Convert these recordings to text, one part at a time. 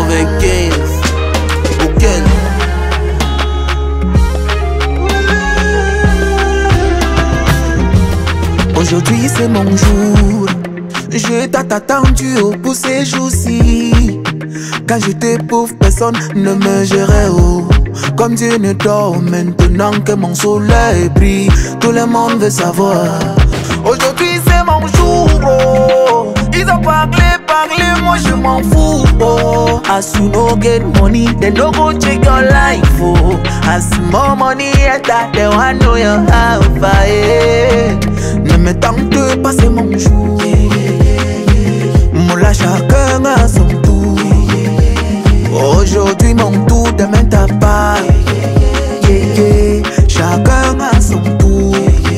95. Auquel aujourd'hui c'est mon jour. Je t'ai attendu pour ces jours-ci. Quand j'étais pauvre, personne ne me gérait. Oh. Comme Dieu ne dort maintenant que mon soleil brille, tout le monde veut savoir. Aujourd'hui c'est mon jour. Oh. Ils ont parlé, moi je m'en fous. Oh. As you no get money, they no go check your life. Oh. As more money, they want know your house. Ne me tente pas, c'est mon jour. Moula, chacun a son tour. Aujourd'hui mon tour, demain ta part. Chacun a son tour.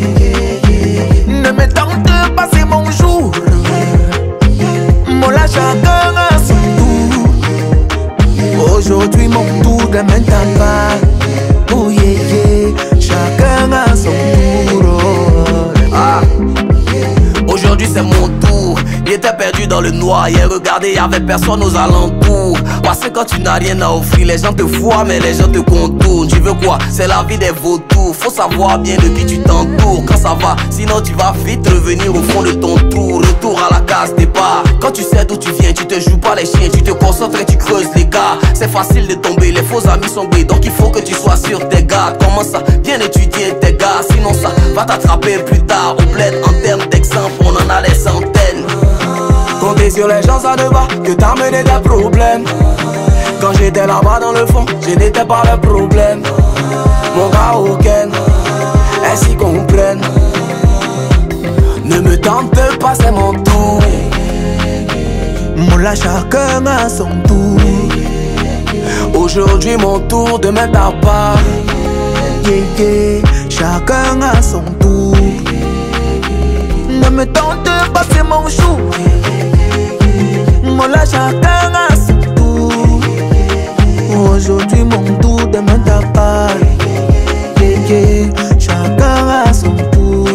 Ne me tente pas, c'est mon jour. Moula, chacun a son tour. Aujourd'hui mon tour, demain ta part. Oh chacun a son tour. Ah. Aujourd'hui c'est mon tour. Il était perdu dans le noir, il regardait, y'avait personne aux alentours. Parce que quand tu n'as rien à offrir, les gens te voient mais les gens te contournent. Tu veux quoi? C'est la vie des vautours. Faut savoir bien de qui tu t'entoures. Quand ça va, sinon tu vas vite revenir au fond de ton trou. Retour à la case départ. Quand tu sais d'où tu viens, tu te joues pas les chiens. Tu te concentres et tu creuses les gars. C'est facile de tomber, les faux amis sont bris. Donc il faut que tu sois sur tes gardes. Commence à bien étudier tes gars, sinon ça va t'attraper plus tard. Au bled, en termes d'exemple, on en a des centaines. Compter sur les gens ça ne va que t'amener des problèmes. Quand j'étais là-bas dans le fond, je n'étais pas le problème. Mon gars aucun, ainsi comprennent. Ne me tente pas, c'est mon tour. Moula, chacun a son tour. Aujourd'hui mon tour, demain ta part. Chacun a son tour. Ne me tente pas, c'est mon jour. Moula, chacun a son tour. Aujourd'hui mon tour, demain ta part. Chacun a son tour.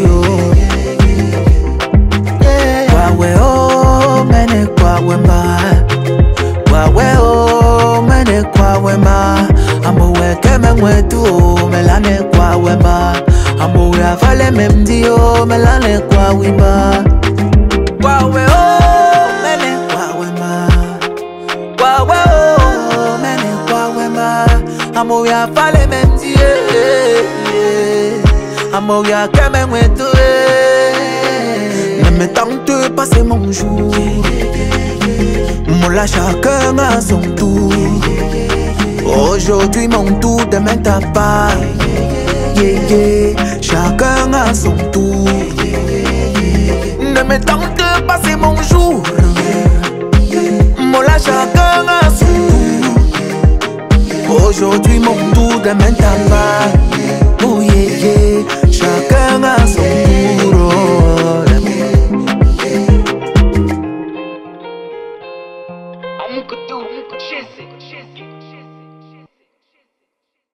Wawe oh, mene kwa wema. Wawe oh, mene kwa wema. Amowe keme mwetu oh, melane kwa wema. Amowe avale memdi oh, melane kwa wima. Wawe oh, mene kwa wema. Wawe oh, mene kwa wema. Amowe avale memdi Amowe keme mwetu Ne me tente pas, c'est mon jour. Moula, chacun a son tour. Aujourd'hui mon tour, demain ta part. Chacun a son tour. Ne me tente pas, c'est mon jour. Moula, chacun a son tour. Aujourd'hui mon tour, demain ta part.